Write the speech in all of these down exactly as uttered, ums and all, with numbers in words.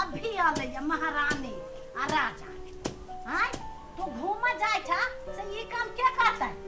अभी आले महारानी आ राजा हां तू घूम जाय छा से ई काम के करता है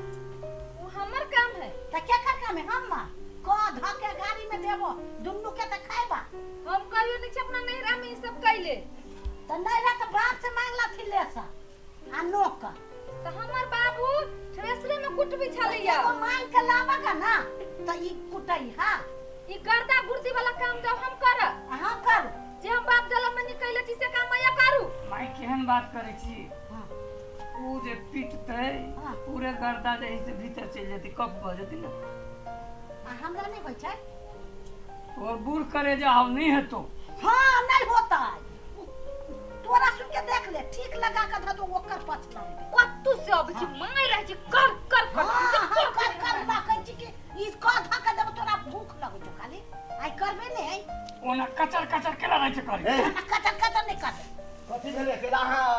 वो हमर काम है त के कर काम है हम को धके गाड़ी में देबो दुन्नु के त खाइबा हम कहियो नहीं अपना नैरा में ई सब कइले त नैरा त बाप से मांगला थी लेसा आ नोक त हमर बाबू थ्रेसरे में कुट बिछालिया वो मांग के लावगा ना त ई कुटई हां ई गर्दा गुर्दी वाला काम जब हम कर हां कर जे हम बाप जलम में निकले छी से काम या करू माई केहन बात करे छी हां ऊ जे पीटते पूरे गर्दा जे से भीतर चल जती कब भ जती ना आ हमरा नहीं होय छै और बूढ़ करे जा हम नहीं है तो हां नहीं होता है तोरा सुन के देख ले ठीक लगा के ध दो ओकर पछ ले कत्तू से अब छी माय रह छी कर कर कर कर कर कर बा कहै छी कि इसको ध के देब तोरा भूख लगे छ खाली आई करबे नहीं है ओना कचर कचर केला रह छ करी कचर कचर नहीं कर कथि भेले केला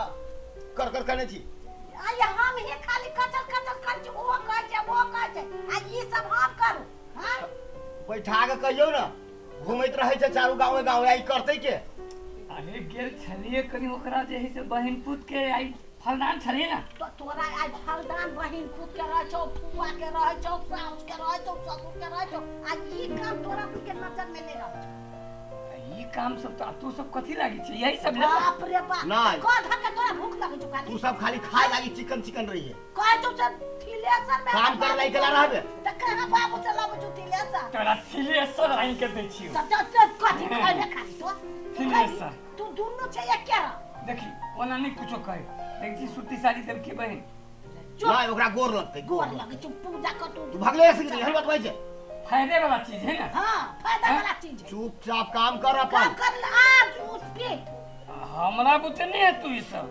कर कर करने छी आई हम हे खाली कचर कचर कर छी ओ कह छै वो कह छै आ ई सब हम करू हां बैठा के कहियो ना घुमैत रहै छै चारू गांव गांव आई करतै के अरे गेल छलिए कनी ओकरा जे है से बहिन पुत के आई फलदान छलिए ना तो तोरा आई फलदान बहिन पुत के रह छौ फुआ के रह छौ सास के रह छौ ससुर के रह छौ आ ई काम तोरा के नजर में नहीं रह ई काम सब तो तू सब कथि लागी छै यही सब ले बाप रे बाप को धके तोरा भूख लगे छ खाली तू सब खाली खाए लागी चिकन चिकन रही है कह छौ से थिलेसर में काम कर लाई केला रहबे त कहां बाबू चलाबे छ थिलेसर तोरा थिलेसर आई के दै छी त त कथि खाइबे खाली तो थिलेसर तू दुन्नु छै एक केरा देखी ओना नहीं कुछो कहे देख जी सूती साड़ी देब के बहिन नहीं ओकरा गोर लगतै गोर लगे छ पूजा कर तू तू भागले से कि हल बतबै छै फायदे वाला चीज है ना हां फायदा वाला चीज है चुपचाप काम कर अपन काम कर आज उस पे हमरा बुते नहीं है तू ई सब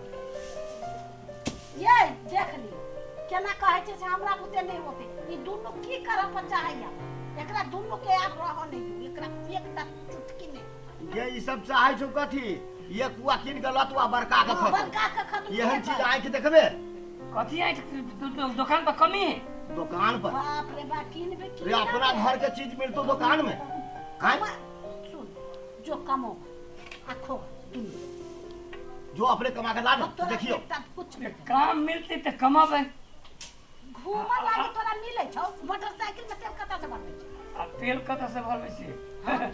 ये देख ली केना कहै छै से हमरा बुते नहीं होते ई दुन्नु की करब पर चाहैया एकरा दुन्नु के आप रह नहीं एकरा एकटा चुटकी नहीं ये ई सब चाहै छौ कथि ये कुआ किन के लतवा बड़का के खत बड़का के खत यहन चीज आइ के देखबे कथि आई दुकान पर कमी है दुकान पर बाप रे बा किन बे रे अपना घर के चीज मिलतो दुकान में काहे सुन जो कमो आखो तुम जो अपने कमा के ला देखियो कुछ काम मिलते त कमाबे घूमा लागी तोरा मिलै छौ मोटरसाइकिल में तेल कता से भरबै छै आ तेल कता से भरबै छी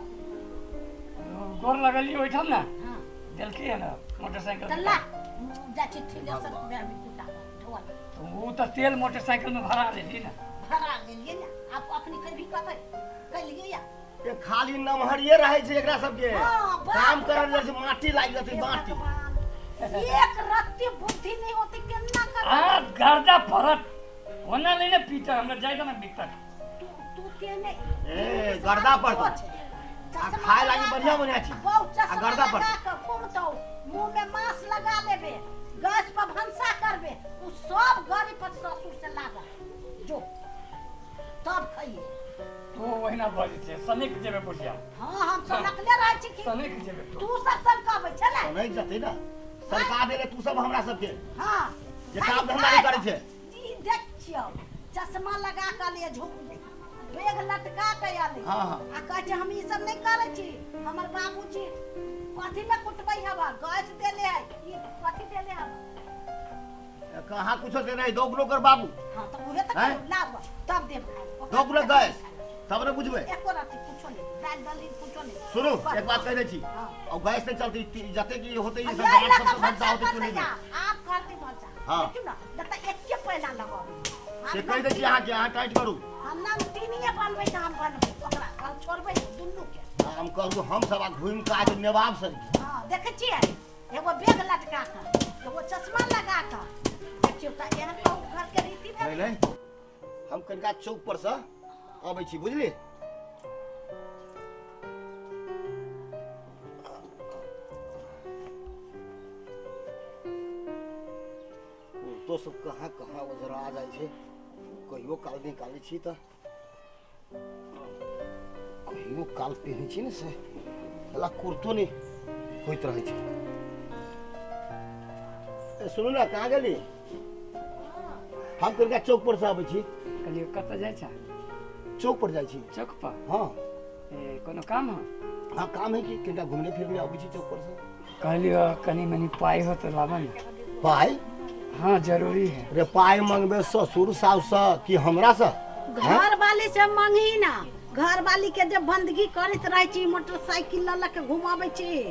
गोर लगलिए ओइठम ना हां देल के ना मोटरसाइकिल तल्ला जाची थिलेसर में भी कुटा ढोल वो तो तेल मोटरसाइकिल में भरा लेली ना भरा लेलिए ना आप अपनी कभी कहै कलिए या ये खाली नमहरिए रहे छै एकरा सब के काम करल जे माटी लाग जती माटी एक रत्ती बुद्धि नहीं होती केना कर हां गर्दा फरत होना नहीं ना पीटर हमरा जाय ना भीतर तू तू के नहीं ए गर्दा पर आ खाए लागी बढ़िया बढ़िया छी आ गर्दा पर घूमतो मुंह में मांस लगा लेबे गैस पर भंसा करबे उ सब गरी पर ससुर से लागा जो तब खाइए तो वहिना बाजी छे सनिक जेबे बुढ़िया हां हम सब नकले रह छी कि सनिक जेबे तू सब सब कहबै छले सनिक जते ना सरकार देले तू सब हमरा सब के हां जे काम धंधा नहीं करे छे जी देख छियो चश्मा लगा के लिए झुक बेग लटका के आले हां हां आ कह छै हम ई सब नहीं करे छी हमर बाबूजी कथि में कुटबै हवा गैस देले है ई कथि देले हवा कहां कुछो दे नहीं दोगलो कर बाबू हां त उहे त लाब तब देब दोगलो गैस तब ने बुझबे एको राती कुछो नहीं दाल दली कुछो नहीं सुनो एक बात कह दे छी और गैस नहीं चलती जते की होते ये सब सब सब बनता होते चले आप करते मजा हां देखियो ना दता एक के पैना लगाबे से कह दे छी यहां के यहां टाइट करू हम ना तीनिए बनबै त हम बनबै ओकरा हम छोड़बै दुन्नु के हम कहू हम सब घूम के आज नवाब सर हां देखे छियै एगो बेग लटका के एगो चश्मा लगा के देखियो त एहन घर के रीति में नहीं नहीं हम कनका चौक पर से आबै छी बुझली तो सब कहाँ कहाँ ओझरा आ जाए छे कहियो काल निकालै छी त कहियो काल पहनै छी ने से हला कुर्तो नहीं होइत रहै छै ए सुनु ना कहाँ गेली हम कनका चौक पर से आबै छी कलियो कत जाय छ चौक पर जाय छी चौक पर हां ए कोनो काम ह हाँ काम है कि किनका घूमने फिरने आबी छी चौक पर से कहली कनी मनी पाई हो तो लाबा ना पाई हाँ जरूरी है रे पाई मांगबे ससुर सास से कि हमरा से घर वाली से मांगी ना घर वाली के जब बंदगी करत रहे छी मोटरसाइकिल ल के घुमावे छी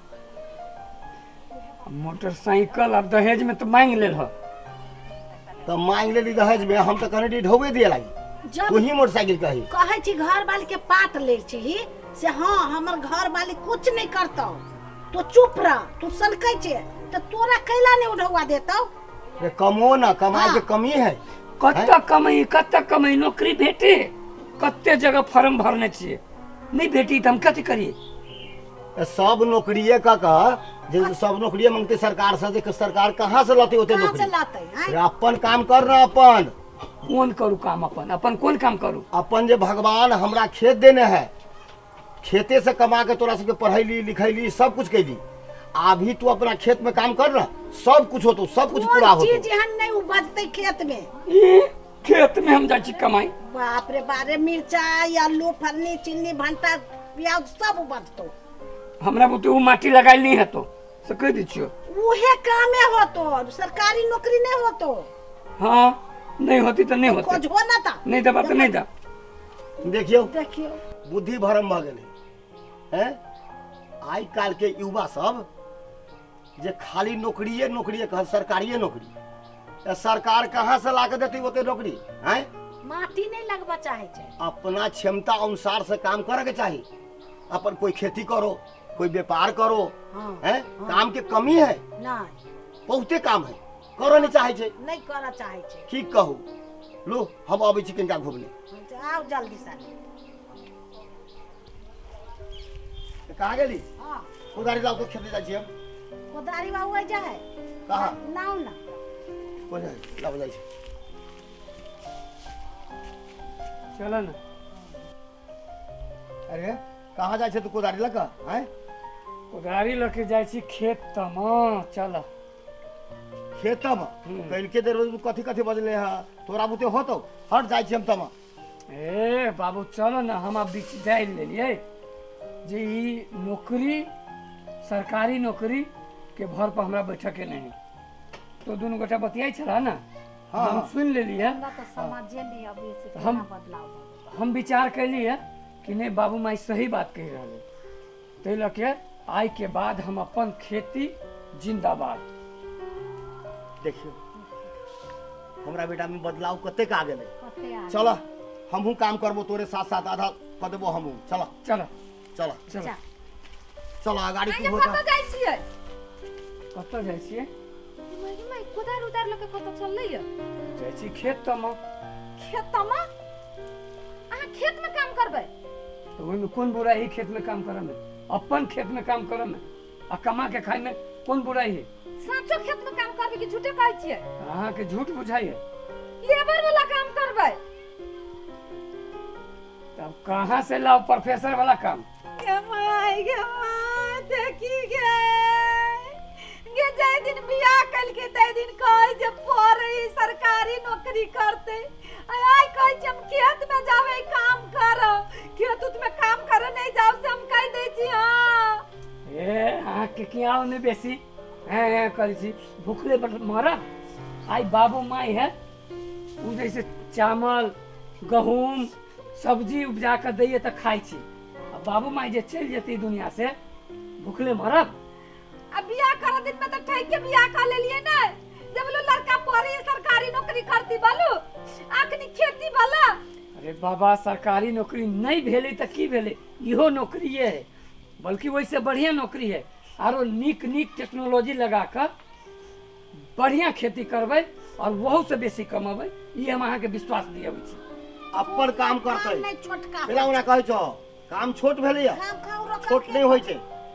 मोटरसाइकिल अब दहेज में तो मांग ले हो तो मांग लेली दहेज में हम तो कने ढोबे दिए लागी जब तू ही मोटरसाइकिल कही कहे छी घर वाली के पाट ले छी से हाँ हमर घर वाली कुछ नहीं करतो तो चुप रह तू सनकै छे तो तोरा कैला नहीं उठवा देतो रे कमो ना कमाई के कमी है कत्ता कमाई कत्ता कमाई नौकरी भेटे कत्ते जगह फॉर्म भरने छिए नहीं भेटी तो हम कथी करिए सब नौकरिये का कह जे सब नौकरिये मांगते सरकार से जे सरकार कहां से लाते होते कहां नौकरी से लाते हैं रे अपन काम कर ना अपन कौन करू काम अपन अपन कौन काम करू अपन जे भगवान हमरा खेत देने है खेते से कमा के तोरा सबके पढ़ैली लिखैली सब कुछ कैली अभी तू अपना खेत में काम कर ना सब कुछ हो तो सब कुछ पूरा हो चीज एहन नहीं उपजते खेत में ई खेत में हम जाची कमाई बाप रे बारे मिर्चाई आलू फरनी चिन्नी भंटा प्याज सब उपजतो हमरा बुते उ माटी लगाइल नहीं है तो से कह दी छियो उहे कामे होतो सरकारी नौकरी नहीं होतो हाँ नहीं होती तो नहीं होती कुछ हो ना था नहीं दबा तो नहीं दा देखियो देखियो बुद्धि भरम भ गेलै हैं आइ काल के युवा सब जे खाली नौकरिये नौकरिये कह सरकारिये नौकरी सरकार कहाँ से ला के देती ओते नौकरी हैं माटी नहीं लगवा चाहे छे अपना क्षमता अनुसार से काम करे के चाहिए अपन कोई खेती करो कोई व्यापार करो हाँ, हैं हाँ। काम के कमी है नहीं बहुते काम है करो नहीं चाहे छे नहीं करा चाहे छे ठीक कहू लो हम आबै छी कनिका घूमने आओ जल्दी से कहाँ गेली हां उधारी लाओ तो खेते जाइ छी हम कोदारी बाबू जाए कहाँ नाउ ना कोन है लाओ जाइ छी चलो ना अरे कहाँ जाइ छे तू कोदारी लऽ कऽ हैं उधारी लेके जाय छी खेत तमा चल खेत में कल के देर तू कथी कथी बजले है तोरा बुते होतो हट जाइ छी हम तमा ए बाबू चलो ना हम अब बीच जाय लेलिए जे ई नौकरी सरकारी नौकरी के भर पर हमरा बैठे के नहीं तो दोनों गोटा बतियाई छला ना हाँ, हम हाँ। सुन लेली है हमरा तो समझे नहीं अभी से हम- केना बदलाव हम विचार कैली है कि नहीं बाबू माई सही बात कह रहे ताहि लऽ के आइ के बाद हम अपन खेती जिंदाबाद देखियो हमरा बेटा में बदलाव कतेक आ गेलै कते आ चल हमहू काम करबो तोरे साथ साथ आधा कर देबो हमहू चल चलो चल चलो जा चल गाड़ी आगे खूब कत होता जाइ छियै कतऽ जाइ छियै मैं मैं कोदार उतार लके कत चललै य जाइ छी खेत तमा खेत में अहाँ खेत में काम करबै तो ओहिमे कोन बुराई है खेत में काम करे में अपन खेत में काम करे में आ कमा के खाए में कोन बुराई है साचो खेत में काम करबै कि झूठे कहै छियै अहाँ के झूठ बुझाई है लेबर वाला काम करबै तब कहाँ से लाओ प्रोफेसर वाला काम गे माय गे माय देखी गे गे जाय दिन बियाह कल के तै दिन कहै जे पढ़ै सरकारी नौकरी करते आय आय कहै जे हम खेत में जावे काम करो खेत उत में काम करे नहीं जाओ से हम कह दै छी हां ए अहाँ के किया ने बेसी हैं हैं करै छी भूखले पर मरा आई बाबू माई है उ जैसे चावल गहूम सब्जी उपजा कर दैये तो खाई छी अब बाबू माई जे चल जेती दुनिया से भूखले मरब अब बियाह कर दिन में तो ठैक के बियाह कर लेलिए ना जब लो लड़का पढ़ी सरकारी नौकरी करती बालू आखनी खेती वाला अरे बाबा सरकारी नौकरी नहीं भेले तो की भेले इहो नौकरीये है बल्कि वैसे बढ़िया नौकरी है आरो नीक नीक टेक्नोलॉजी लगा कर बढ़िया खेती करबै और वहू से बेसी कमेबै ई हम अहाँ के विश्वास दियबै छी अपन काम काम करतै नहीं छोटका बेला ओना कहै छौ काम छोट भेलैया काम खाऊ रो छोट नहीं होय छै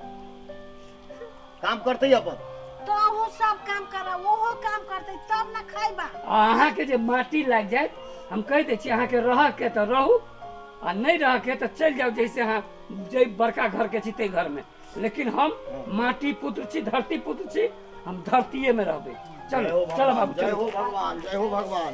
काम करतै अपन तो वो सब काम करा वो काम करते तब ना खाइबा आ अहाँ के जे माटी लाग जाए हम कह दै छी अहाँ के रह के तो रहू आ नहीं रह के तो चल जाओ जैसे अहाँ जे बड़का घर के छी ते घर में लेकिन हम माटी पुत्र छी धरती पुत्र छी हम धरतीये में रहबै जय चलो हो चलो भगवान, बाबू जय चलो हो भगवान जय हो भगवान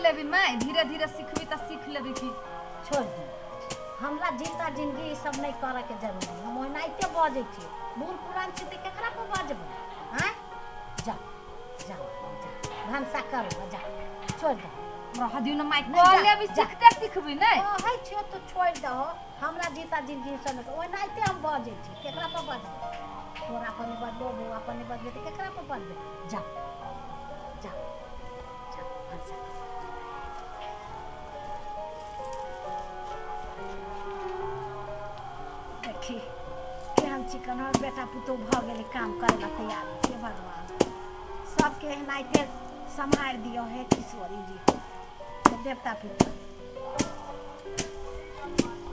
लेबी माई, धीरे धीरे सीखबी त सीख लेबी की। छोड़ दी हमरा जिंदा जिंदगी ई सब नहीं करे के जरूरी है। हम ओनाइते बजे छी, बूढ़ पुरान छी त केकरा पर बजबो? हैं जा जा जा भंसा कर जा, छोड़ दो रह दियो न माई, नहीं, कर जा, लेबी जा। सीखते सीखबी नहीं। ओ है छे तो छोड़ दो, हमरा जीता जिंदगी सब में ओनाइते हम बजे छी, केकरा पर बजबो? तोरा पर नहीं बजबो, बुआ पर नहीं बजबो त केकरा पर बजबो? जा जा जा भंसा कर। देखी केहन चिकन और बेटा पुतोह भ गेलै काम करे ला तैयार। हे भगवान सबके एनाहिते सम्हार दियो हे किशोरी जी, हे देवता पिता।